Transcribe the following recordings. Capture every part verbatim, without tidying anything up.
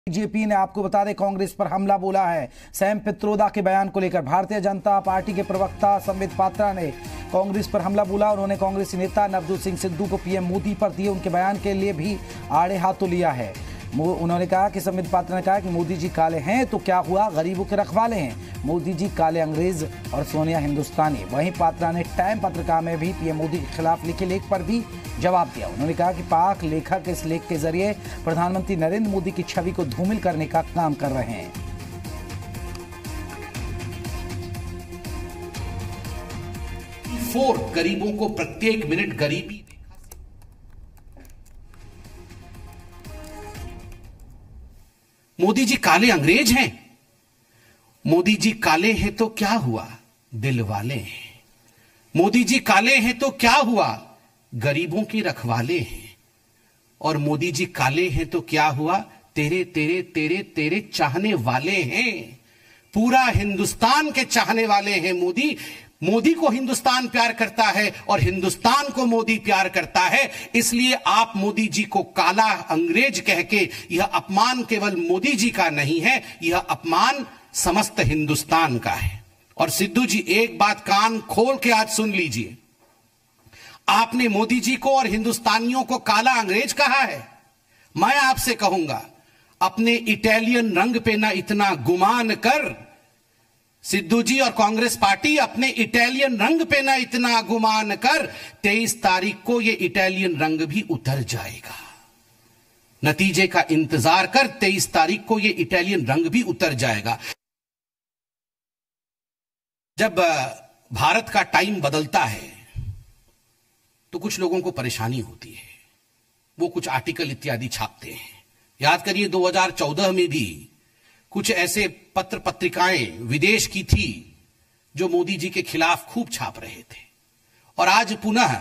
BJP ने आपको बता दें कांग्रेस पर हमला बोला है। सैम पित्रोदा के बयान को लेकर भारतीय जनता पार्टी के प्रवक्ता संबित पात्रा ने कांग्रेस पर हमला बोला। उन्होंने कांग्रेसी नेता नवजोत सिंह सिद्धू को पीएम मोदी पर दिए उनके बयान के लिए भी आड़े हाथों लिया है। उन्होंने कहा कि संबित पात्रा ने कहा कि मोदी जी काले हैं तो क्या हुआ, गरीबों के रखवाले हैं। मोदी जी काले अंग्रेज और सोनिया हिंदुस्तानी। वहीं पात्रा ने टाइम पत्रिका में भी पीएम मोदी के खिलाफ लिखे लेख पर भी जवाब दिया। उन्होंने कहा कि पाक लेखक इस लेख के जरिए प्रधानमंत्री नरेंद्र मोदी की छवि को धूमिल करने का काम कर रहे हैं। फोर गरीबों को प्रत्येक मिनट गरीबी। मोदी जी काले अंग्रेज हैं। मोदी जी काले हैं तो क्या हुआ, दिल वाले हैं। मोदी जी काले हैं तो क्या हुआ, गरीबों के रखवाले हैं। और मोदी जी काले हैं तो क्या हुआ, तेरे तेरे तेरे तेरे चाहने वाले हैं। पूरा हिंदुस्तान के चाहने वाले हैं मोदी। मोदी को हिंदुस्तान प्यार करता है और हिंदुस्तान को मोदी प्यार करता है। इसलिए आप मोदी जी को काला अंग्रेज कह के, यह अपमान केवल मोदी जी का नहीं है, यह अपमान समस्त हिंदुस्तान का है। और सिद्धू जी एक बात कान खोल के आज सुन लीजिए, आपने मोदी जी को और हिंदुस्तानियों को काला अंग्रेज कहा है। मैं आपसे कहूंगा, अपने इटालियन रंग पे ना इतना गुमान कर। सिद्धू जी और कांग्रेस पार्टी, अपने इटालियन रंग पे ना इतना गुमान कर। तेईस तारीख को यह इटालियन रंग भी उतर जाएगा। नतीजे का इंतजार कर, तेईस तारीख को यह इटालियन रंग भी उतर जाएगा। जब भारत का टाइम बदलता है तो कुछ लोगों को परेशानी होती है, वो कुछ आर्टिकल इत्यादि छापते हैं। याद करिए दो हज़ार चौदह में भी कुछ ऐसे पत्र पत्रिकाएं विदेश की थी जो मोदी जी के खिलाफ खूब छाप रहे थे। और आज पुनः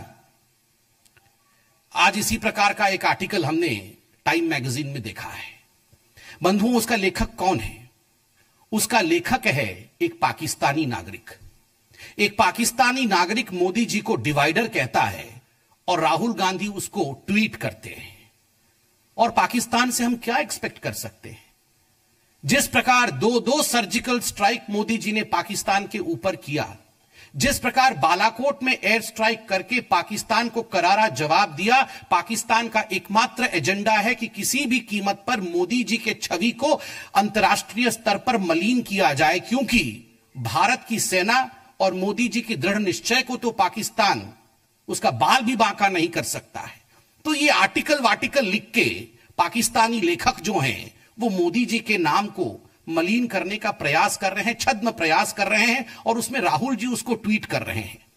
आज इसी प्रकार का एक आर्टिकल हमने टाइम मैगजीन में देखा है। बंधुओं, उसका लेखक कौन है? उसका लेखक है एक पाकिस्तानी नागरिक। एक पाकिस्तानी नागरिक मोदी जी को डिवाइडर कहता है और राहुल गांधी उसको ट्वीट करते हैं। और पाकिस्तान से हम क्या एक्सपेक्ट कर सकते हैं? जिस प्रकार दो दो सर्जिकल स्ट्राइक मोदी जी ने पाकिस्तान के ऊपर किया, जिस प्रकार बालाकोट में एयर स्ट्राइक करके पाकिस्तान को करारा जवाब दिया, पाकिस्तान का एकमात्र एजेंडा है कि किसी भी कीमत पर मोदी जी के छवि को अंतर्राष्ट्रीय स्तर पर मलीन किया जाए, क्योंकि भारत की सेना और मोदी जी की दृढ़ निश्चय को तो पाकिस्तान उसका बाल भी बांका नहीं कर सकता है। तो ये आर्टिकल वार्टिकल लिख के पाकिस्तानी लेखक जो हैं वो मोदी जी के नाम को मलीन करने का प्रयास कर रहे हैं, छद्म प्रयास कर रहे हैं, और उसमें राहुल जी उसको ट्वीट कर रहे हैं।